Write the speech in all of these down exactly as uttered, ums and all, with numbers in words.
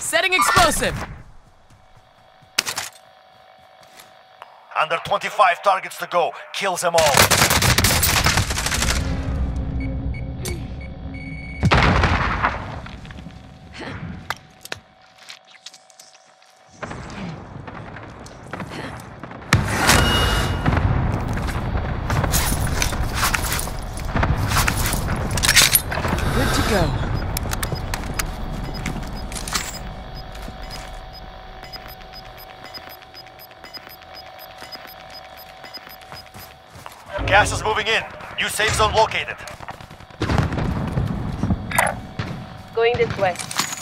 Setting explosive! Under twenty-five targets to go. Kill them all. Good to go. Gas is moving in. New safe zone located. Going this way.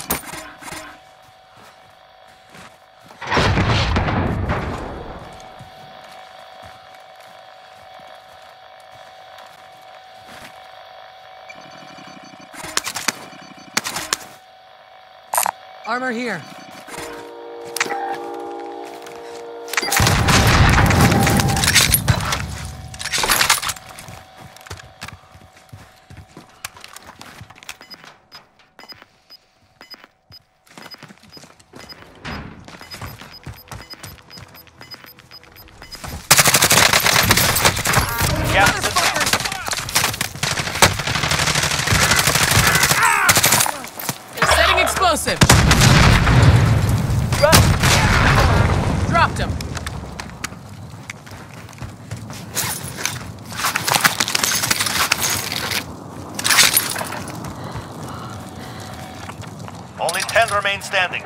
Armor here. Gas is in. Setting explosive! Dropped him. Only ten remain standing.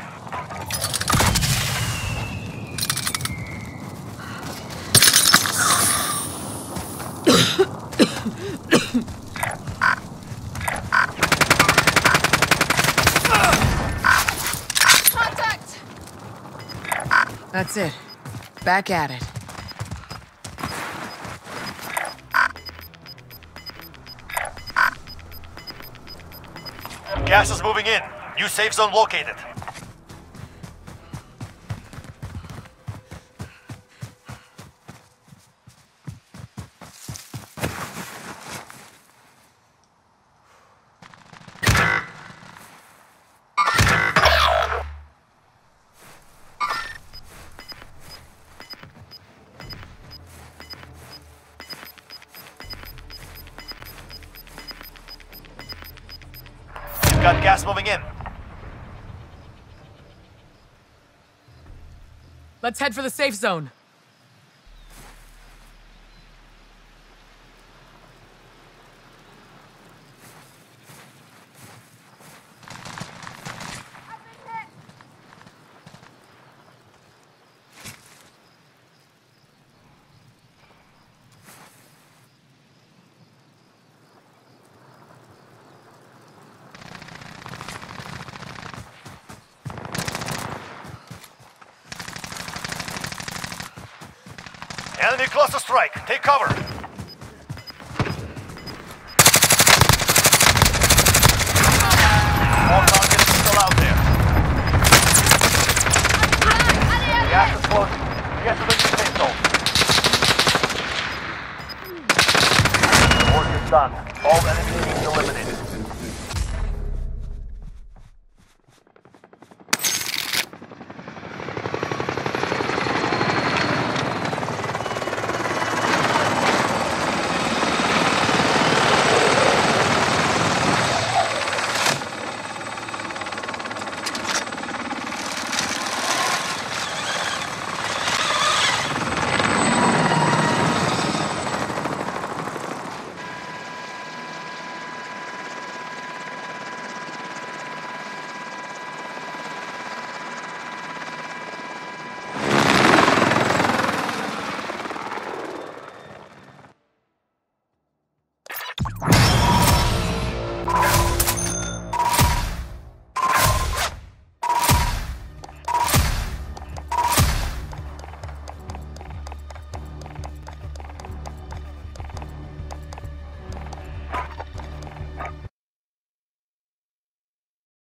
Contact! That's it. Back at it. Gas is moving in. New safe zone located. Got gas moving in. Let's head for the safe zone. Enemy cluster strike. Take cover.